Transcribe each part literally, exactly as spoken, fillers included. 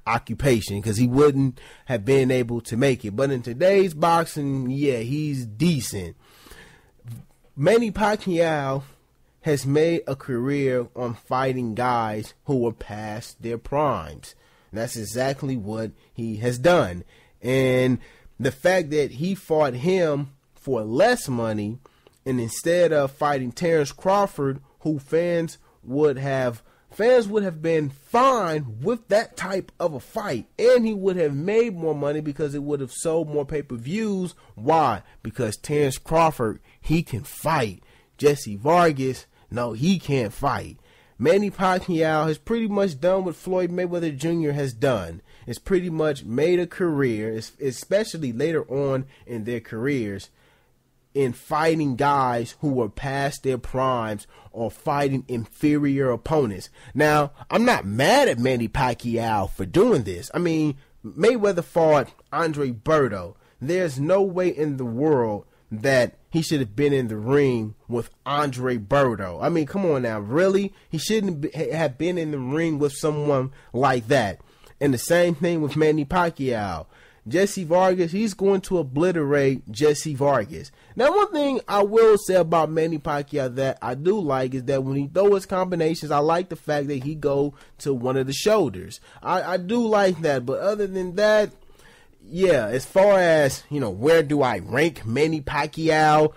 occupation because he wouldn't have been able to make it. But in today's boxing, yeah, he's decent. Manny Pacquiao has made a career on fighting guys who were past their primes. And that's exactly what he has done. And the fact that he fought him for less money, and instead of fighting Terrence Crawford, who fans would have Fans would have been fine with that type of a fight, and he would have made more money because it would have sold more pay-per-views. Why? Because Terrence Crawford, he can fight. Jesse Vargas, no, he can't fight. Manny Pacquiao has pretty much done what Floyd Mayweather Junior has done. It's pretty much made a career, especially later on in their careers, in fighting guys who were past their primes or fighting inferior opponents. Now, I'm not mad at Manny Pacquiao for doing this. I mean, Mayweather fought Andre Berto. There's no way in the world that he should have been in the ring with Andre Berto. I mean, come on now, really? He shouldn't be, have been in the ring with someone like that. And the same thing with Manny Pacquiao. Jesse Vargas, he's going to obliterate Jesse Vargas. Now, one thing I will say about Manny Pacquiao that I do like is that when he throws his combinations, I like the fact that he go to one of the shoulders. I, I do like that, but other than that, yeah, as far as, you know, where do I rank Manny Pacquiao?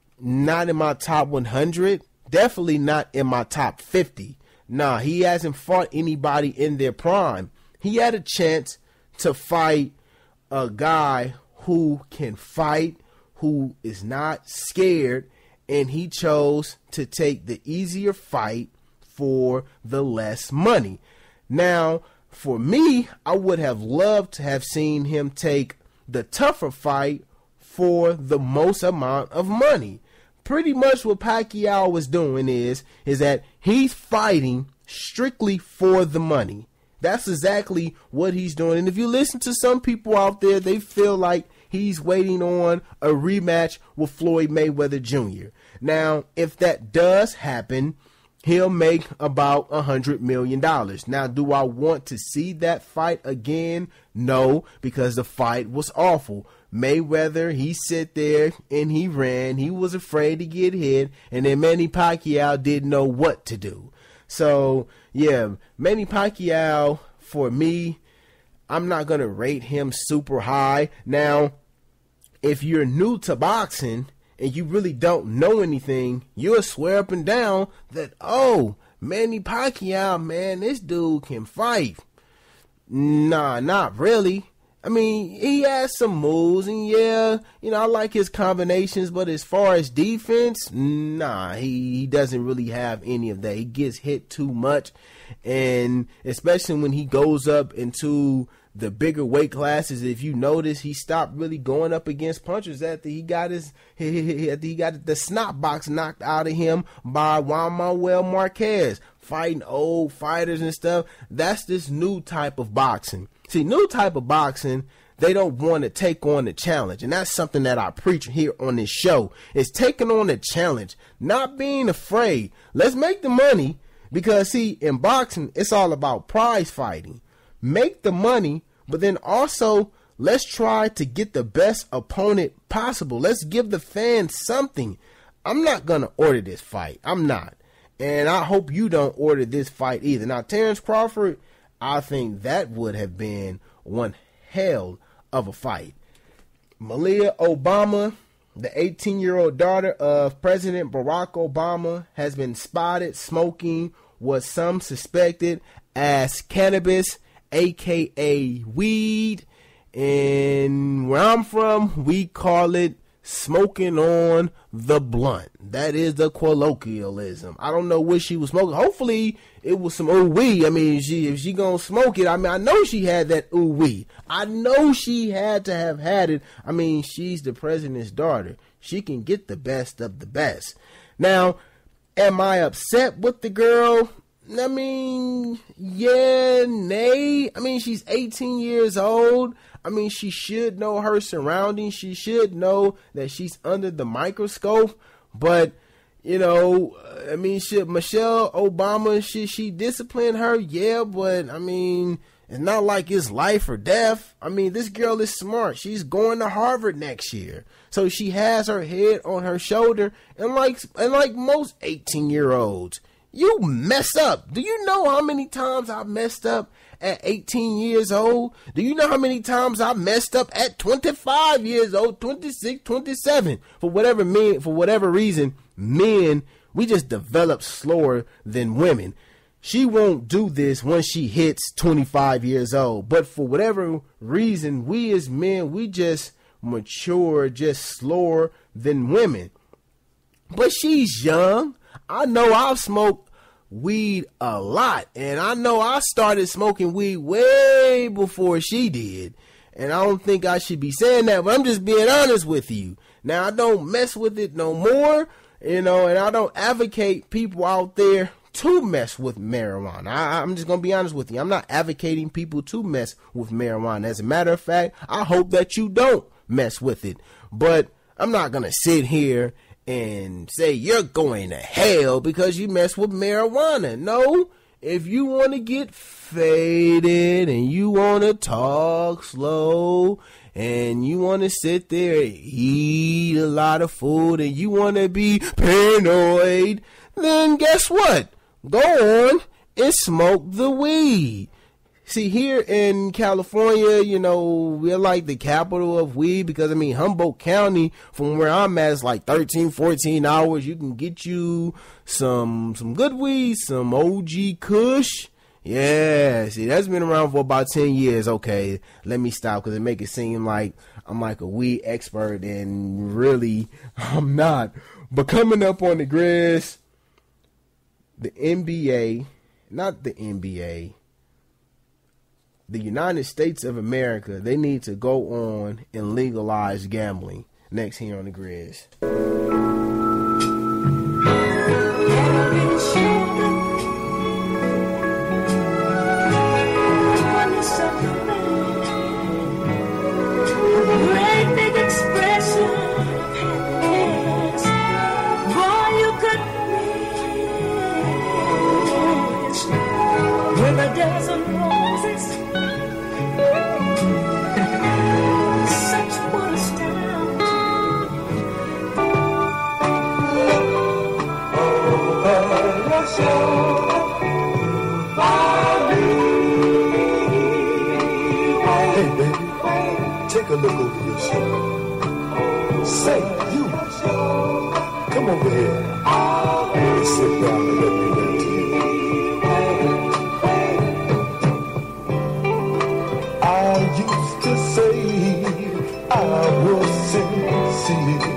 Not in my top one hundred. Definitely not in my top fifty. Nah, he hasn't fought anybody in their prime. He had a chance to fight a guy who can fight, who is not scared, and he chose to take the easier fight for the less money. Now, for me, I would have loved to have seen him take the tougher fight for the most amount of money. Pretty much what Pacquiao was doing is, is that he's fighting strictly for the money. That's exactly what he's doing. And if you listen to some people out there, they feel like he's waiting on a rematch with Floyd Mayweather Junior Now, if that does happen, he'll make about one hundred million dollars. Now, do I want to see that fight again? No, because the fight was awful. Mayweather, he sat there and he ran. He was afraid to get hit. And then Manny Pacquiao didn't know what to do. So, yeah, Manny Pacquiao, for me, I'm not going to rate him super high. Now, if you're new to boxing and you really don't know anything, you'll swear up and down that, oh, Manny Pacquiao, man, this dude can fight. Nah, not really. I mean, he has some moves, and yeah, you know, I like his combinations, but as far as defense, nah, he, he doesn't really have any of that. He gets hit too much, and especially when he goes up into the bigger weight classes, if you notice, he stopped really going up against punchers after he got his after he got the snot box knocked out of him by Juan Manuel Marquez, fighting old fighters and stuff. That's this new type of boxing. See, new type of boxing, they don't want to take on the challenge. And that's something that I preach here on this show, is taking on the challenge, not being afraid. Let's make the money, because, see, in boxing, it's all about prize fighting. Make the money, but then also let's try to get the best opponent possible. Let's give the fans something. I'm not going to order this fight. I'm not. And I hope you don't order this fight either. Now, Terrence Crawford, I think that would have been one hell of a fight. Malia Obama, the eighteen-year-old daughter of President Barack Obama, has been spotted smoking what some suspected as cannabis, aka weed. And where I'm from, we call it smoking on the blunt. That is the colloquialism. I don't know what she was smoking. Hopefully it was some ooh-wee. I mean, she, if she gonna smoke it, I mean, I know she had that ooh-wee. I know she had to have had it. I mean, she's the president's daughter. She can get the best of the best. Now, am I upset with the girl? I mean, yeah, nay. I mean, she's eighteen years old. I mean, she should know her surroundings. She should know that she's under the microscope. But, you know, I mean, should Michelle Obama, should she discipline her? Yeah, but, I mean, It's not like it's life or death. I mean, this girl is smart. She's going to Harvard next year. So she has her head on her shoulder. And like, and like most eighteen year olds, you mess up. Do you know how many times I messed up at eighteen years old? Do you know how many times I messed up at twenty-five years old, twenty-six, twenty-seven? For whatever men, for whatever reason, men, we just develop slower than women. She won't do this once she hits twenty-five years old. But for whatever reason, we as men, we just mature just slower than women. But she's young. I know I've smoked weed a lot. And I know I started smoking weed way before she did. And I don't think I should be saying that, but I'm just being honest with you. Now, I don't mess with it no more, you know, and I don't advocate people out there to mess with marijuana. I, I'm just going to be honest with you. I'm not advocating people to mess with marijuana. As a matter of fact, I hope that you don't mess with it. But I'm not going to sit here and say you're going to hell because you mess with marijuana. No, if you want to get faded and you want to talk slow and you want to sit there and eat a lot of food and you want to be paranoid, then guess what? Go on and smoke the weed. See, here in California, you know, we're like the capital of weed because, I mean, Humboldt County, from where I'm at, is like thirteen, fourteen hours. You can get you some some good weed, some O G Kush. Yeah, see, that's been around for about ten years. Okay, let me stop because it make it seem like I'm like a weed expert, and really, I'm not. But coming up on the Grizz, the N B A, not the N B A, the United States of America, they need to go on and legalize gambling. Next here on the Grizz. Great big expression of happiness. Boy, you could miss with a dozen roses. Such was down. Oh, what's your Hey, baby, take a look over your shoulder. Say, you, come over here and sit down and let me rant to you. I used to say I was sincere.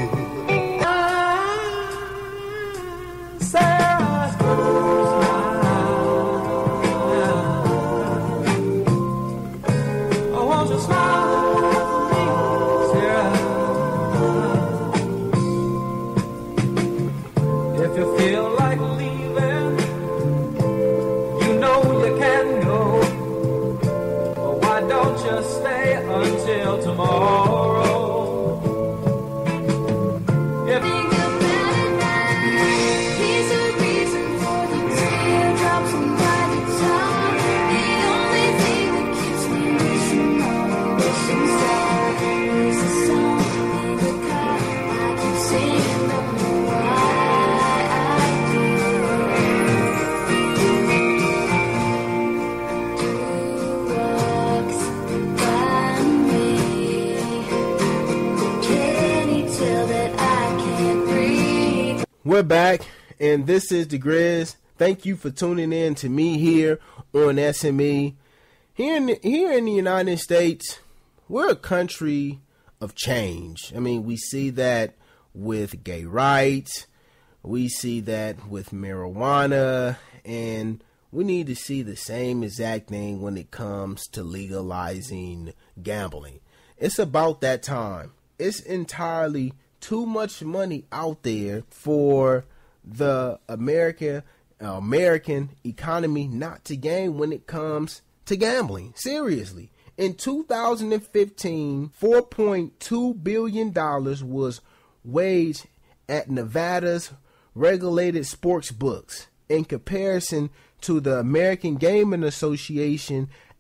We're back, and this is the Grizz. Thank you for tuning in to me here on S M E. Here in the, here in the United States, we're a country of change. I mean, we see that with gay rights, we see that with marijuana, and we need to see the same exact thing when it comes to legalizing gambling. It's about that time. It's entirely too much money out there for the America, uh, American economy not to gain when it comes to gambling. Seriously. In two thousand fifteen, four point two billion dollars was waged at Nevada's regulated sports books. In comparison to the American Gaming Association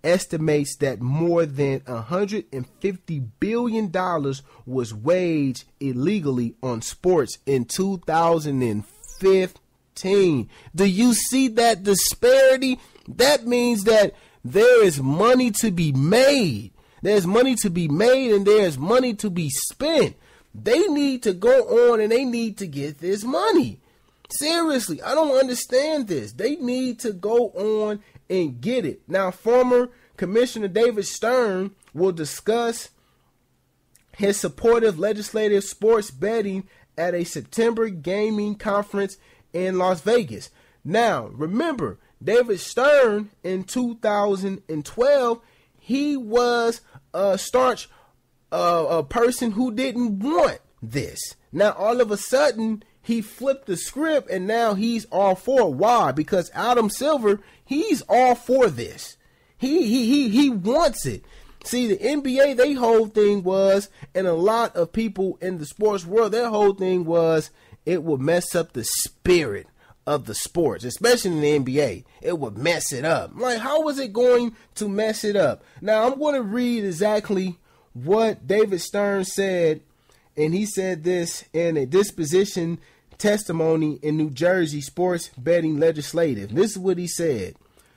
estimates that more than one hundred fifty billion dollars was waged illegally on sports in two thousand fifteen. Do you see that disparity? That means that there is money to be made. There's money to be made and there's money to be spent. They need to go on and they need to get this money. Seriously, I don't understand this. They need to go on and get it. Now, former Commissioner David Stern will discuss his support of legislative sports betting at a September gaming conference in Las Vegas. Now, remember, David Stern in two thousand twelve, he was a staunch uh, a person who didn't want this. Now, all of a sudden, he flipped the script and now he's all for it. Why? Because Adam Silver, he's all for this. He he he he wants it. See, the N B A, their whole thing was, and a lot of people in the sports world, their whole thing was, it would mess up the spirit of the sports, especially in the N B A. It would mess it up. Like, how was it going to mess it up? Now, I'm going to read exactly what David Stern said, and he said this in a disposition testimony in New Jersey sports betting legislative. This is what he said.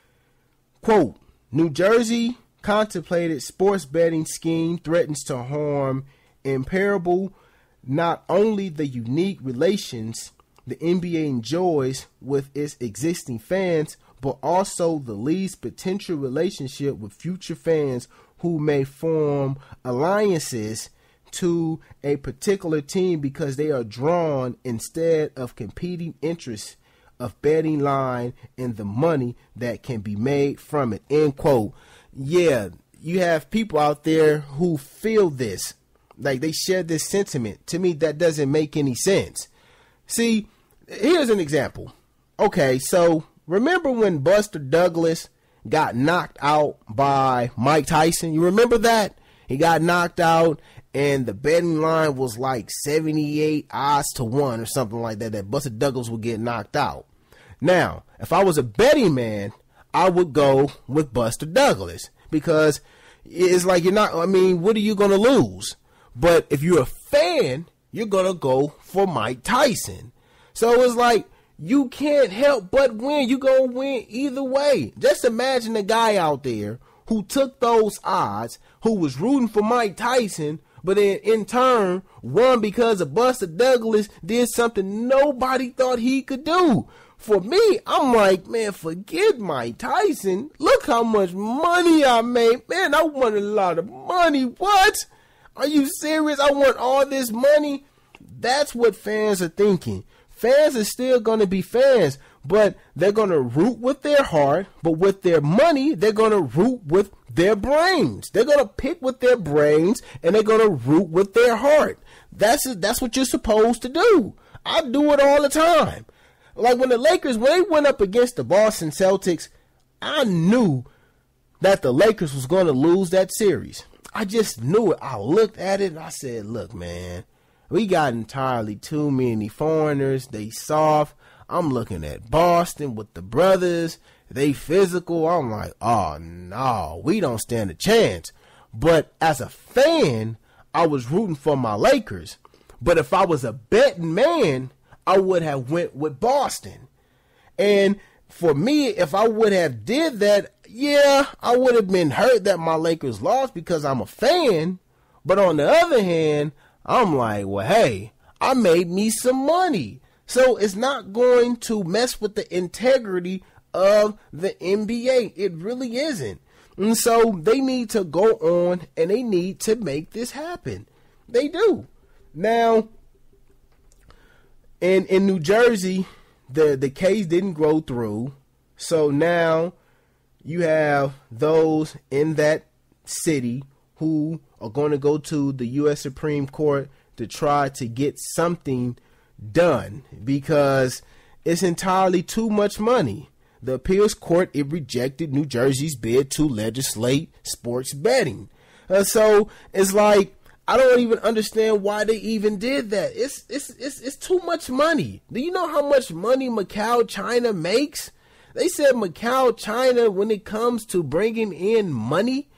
Quote, New Jersey contemplated sports betting scheme threatens to harm imperishable not only the unique relations the N B A enjoys with its existing fans, but also the league's potential relationship with future fans who may form alliances to a particular team because they are drawn instead of competing interests of betting line and the money that can be made from it. End quote. Yeah, you have people out there who feel this, like they share this sentiment. To me, that doesn't make any sense. See, here's an example. Okay, so remember when Buster Douglas got knocked out by Mike Tyson? You remember that? He got knocked out and the betting line was like seventy-eight odds to one or something like that, that Buster Douglas would get knocked out. Now, if I was a betting man, I would go with Buster Douglas because it's like you're not, I mean, what are you going to lose? But if you're a fan, you're going to go for Mike Tyson. So it's like, you can't help but win. You gonna win either way. Just imagine a guy out there who took those odds, who was rooting for Mike Tyson, but then in turn won because of Buster Douglas did something nobody thought he could do. For me, I'm like, man, forget Mike Tyson. Look how much money I made. Man, I won a lot of money. What? Are you serious? I want all this money? That's what fans are thinking. Fans are still going to be fans, but they're going to root with their heart, but with their money, they're going to root with their brains. They're going to pick with their brains, and they're going to root with their heart. That's that's what you're supposed to do. I do it all the time. Like when the Lakers, when they went up against the Boston Celtics, I knew that the Lakers was going to lose that series. I just knew it. I looked at it, and I said, look, man. We got entirely too many foreigners. They soft. I'm looking at Boston with the brothers. They physical. I'm like, oh, no, we don't stand a chance. But as a fan, I was rooting for my Lakers. But if I was a betting man, I would have went with Boston. And for me, if I would have did that, yeah, I would have been hurt that my Lakers lost because I'm a fan. But on the other hand, I'm like, well, hey, I made me some money. So it's not going to mess with the integrity of the N B A. It really isn't. And so they need to go on and they need to make this happen. They do. Now, in, in New Jersey, the, the case didn't go through. So now you have those in that city who are going to go to the U S Supreme Court to try to get something done because it's entirely too much money. The appeals court, it rejected New Jersey's bid to legislate sports betting. Uh, so it's like, I don't even understand why they even did that. It's, it's, it's, it's too much money. Do you know how much money Macau, China makes? They said Macau, China, when it comes to bringing in money,